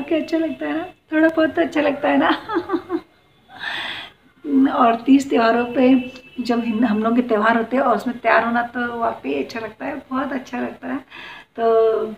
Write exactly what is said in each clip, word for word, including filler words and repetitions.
के अच्छा लगता है ना, थोड़ा बहुत तो अच्छा लगता है ना। और तीज त्योहारों पे जब हम लोग के त्यौहार होते हैं और उसमें तैयार होना तो वाकई अच्छा लगता है, बहुत अच्छा लगता है। तो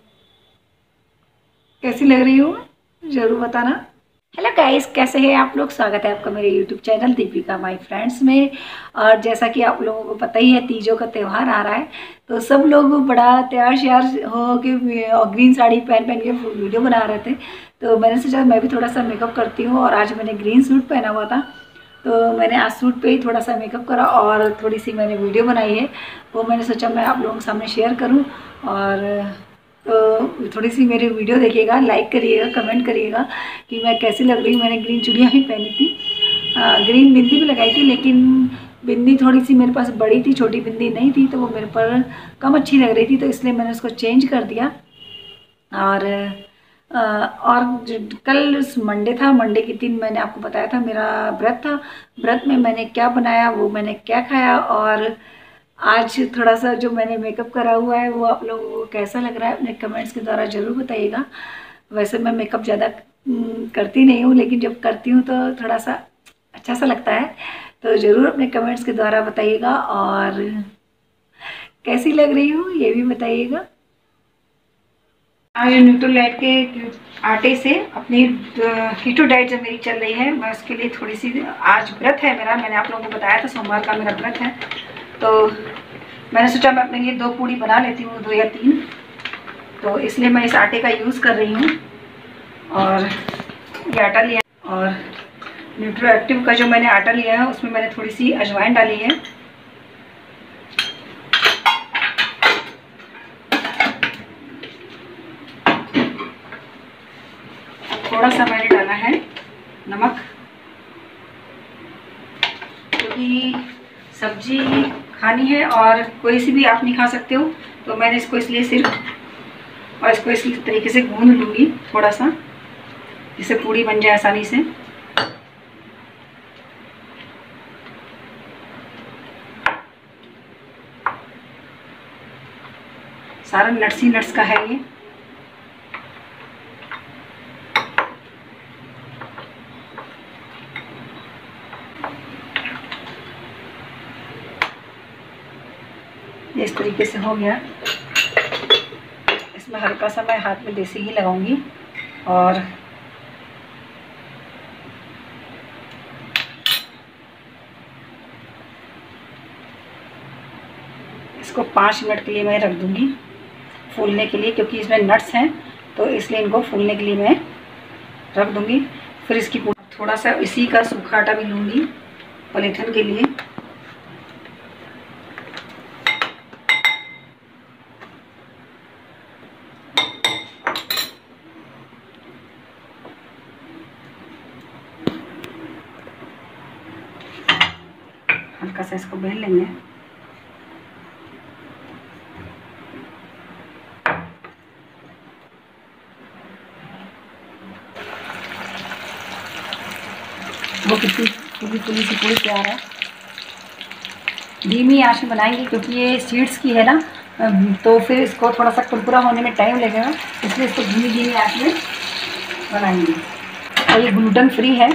कैसी लग रही हूँ ज़रूर बताना। हेलो गाइस, कैसे हैं आप लोग? स्वागत है आपका मेरे YouTube channel Deepika my friends में। और जैसा कि आप लोगों को पता ही है, तीजों का त्यौहार आ रहा है, तो सब लोग बड़ा तैयार श्यार हो के ग्रीन साड़ी पहन पहन के वीडियो बना रहे थे। तो मैंने सोचा मैं भी थोड़ा सा मेकअप करती हूँ, और आज मैंने ग्रीन सूट पहना हुआ था, तो मैंने आज सूट पे ही थोड़ा सा मेकअप करा और थोड़ी सी मैंने वीडियो बनाई है, वो मैंने सोचा मैं आप लोगों के सामने शेयर करूँ। और तो थोड़ी सी मेरी वीडियो देखिएगा, लाइक करिएगा, कमेंट करिएगा कि मैं कैसी लग रही हूँ। मैंने ग्रीन चूड़ियाँ भी पहनी थी, आ, ग्रीन बिंदी भी लगाई थी, लेकिन बिंदी थोड़ी सी मेरे पास बड़ी थी, छोटी बिंदी नहीं थी, तो वो मेरे पर कम अच्छी लग रही थी, तो इसलिए मैंने उसको चेंज कर दिया। और आ, और कल मंडे था, मंडे के दिन मैंने आपको बताया था मेरा व्रत था। व्रत में मैंने क्या बनाया, वो मैंने क्या खाया, और आज थोड़ा सा जो मैंने मेकअप करा हुआ है वो आप लोगों को कैसा लग रहा है अपने कमेंट्स के द्वारा ज़रूर बताइएगा। वैसे मैं मेकअप ज़्यादा करती नहीं हूँ, लेकिन जब करती हूँ तो थोड़ा सा अच्छा सा लगता है, तो ज़रूर अपने कमेंट्स के द्वारा बताइएगा। और कैसी लग रही हूँ ये भी बताइएगा। आज न्यूट्रोलाइट के आटे से अपनी कीटो डाइट जब मेरी चल रही है, मैं उसके लिए थोड़ी सी, आज व्रत है मेरा, मैंने आप लोगों को बताया था सोमवार का मेरा व्रत है, तो मैंने सोचा मैं अपने लिए दो पूड़ी बना लेती हूँ, दो या तीन, तो इसलिए मैं इस आटे का यूज़ कर रही हूँ। और ये आटा लिया, और न्यूट्रो एक्टिव का जो मैंने आटा लिया है उसमें मैंने थोड़ी सी अजवाइन डाली है, थोड़ा सा मैंने डाला है नमक, क्योंकि सब्जी खानी है और कोई सी भी आप नहीं खा सकते हो, तो मैंने इसको इसलिए सिर्फ, और इसको इस तरीके से गूंद लूँगी थोड़ा सा, जिससे पूड़ी बन जाए आसानी से। सारा नट्स ही नट्स का है ये। इस तरीके से हो गया। इसमें हल्का सा मैं हाथ में देसी घी लगाऊंगी, और इसको पाँच मिनट के लिए मैं रख दूंगी फूलने के लिए, क्योंकि इसमें नट्स हैं, तो इसलिए इनको फूलने के लिए मैं रख दूंगी। फिर इसकी थोड़ा सा इसी का सूखा आटा भी लूँगी पॉलीथिन के लिए। हल्का सा इसको बेल लेंगे। वो कितनी पूरी पूरी सी पूरी तैयार है। धीमी आंच में बनाएंगे, क्योंकि ये सीड्स की है ना, तो फिर इसको थोड़ा सा कुरकुरा होने में टाइम लगेगा, इसलिए इसको धीमी धीमी आंच में बनाएंगे। और ये ग्लूटेन फ्री है।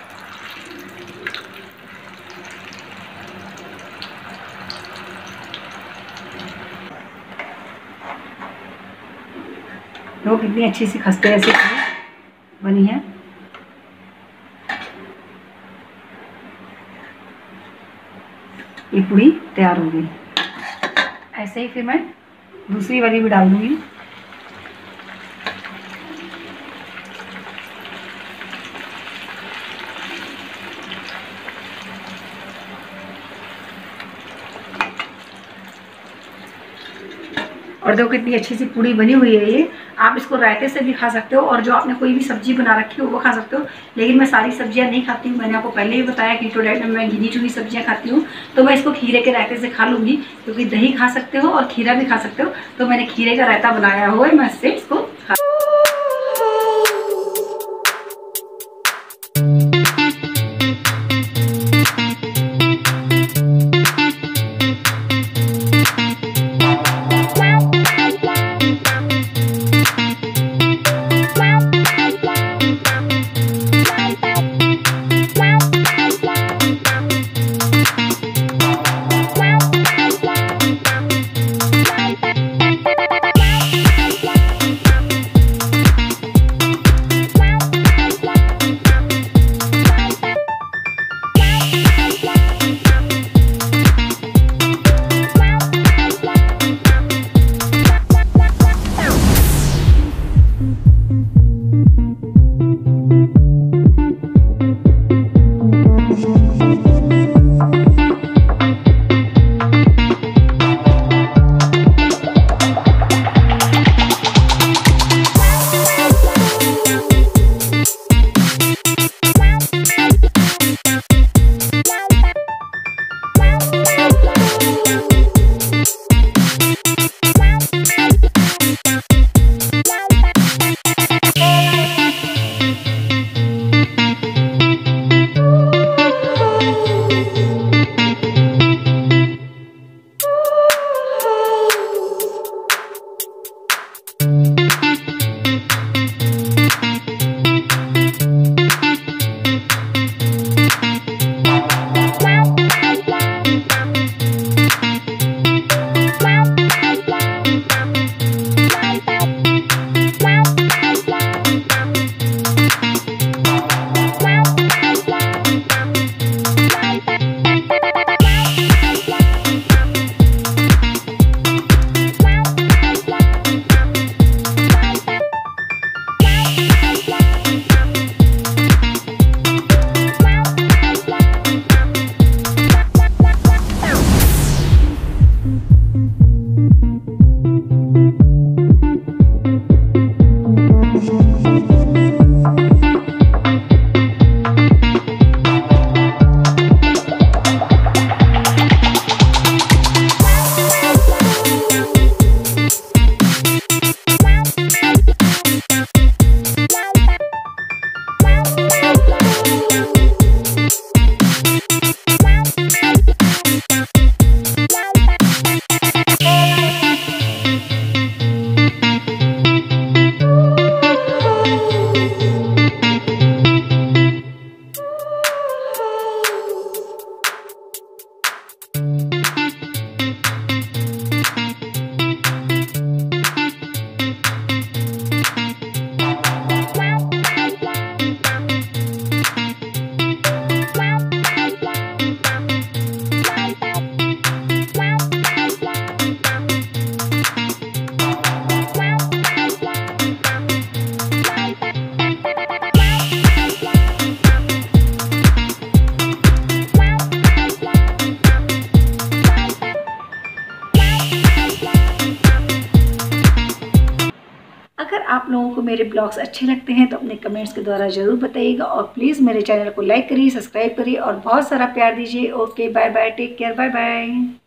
लोग कितनी अच्छी सी खस्ते ऐसे बनी है। ये पूरी तैयार हो गई। ऐसे ही फिर मैं दूसरी वाली भी डाल दूंगी। और देखो कितनी अच्छी सी पूड़ी बनी हुई है ये। आप इसको रायते से भी खा सकते हो, और जो आपने कोई भी सब्जी बना रखी हो वो खा सकते हो, लेकिन मैं सारी सब्जियां नहीं खाती हूँ। मैंने आपको पहले ही बताया कीटो डाइट में मैं गिनी चुनी सब्जियां खाती हूँ, तो मैं इसको खीरे के रायते से खा लूँगी, क्योंकि दही खा सकते हो और खीरा भी खा सकते हो, तो मैंने खीरे का रायता बनाया हुआ है, मैं इससे इसको खा आप लोगों को मेरे ब्लॉग्स अच्छे लगते हैं तो अपने कमेंट्स के द्वारा ज़रूर बताइएगा, और प्लीज़ मेरे चैनल को लाइक करिए, सब्सक्राइब करिए और बहुत सारा प्यार दीजिए। Okay, bye bye, take care, bye bye.